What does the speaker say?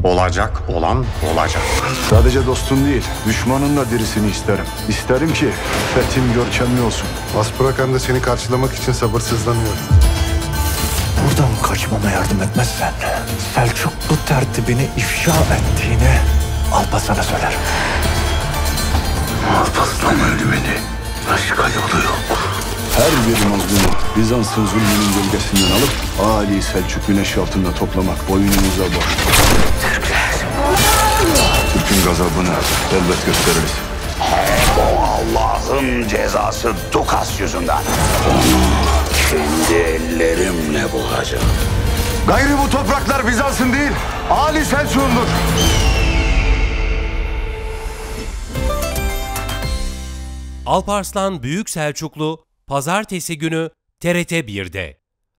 Olacak olan olacak. Sadece dostun değil, düşmanın da dirisini isterim. İsterim ki fethim görkemli olsun. Vaspurakan da seni karşılamak için sabırsızlanıyor. Buradan kaçmama yardım etmezsen Selçuklu tertibini ifşa ettiğini Alparslan'a söylerim. Alparslan ölümünü başka yolu yok. Her bir mazlumu Bizans'ın zulmünün gölgesinden alıp Ali Selçuk güneş altında toplamak boynumuza borçlu. Türk'ün gazabını elbet gösteririz. O Allah'ın cezası Dukas yüzünden. Onu kendi ellerimle bulacağım. Gayrı bu topraklar Bizans'ın değil, Ali Selçuk'undur. Alparslan Büyük Selçuklu Pazartesi günü TRT 1'de.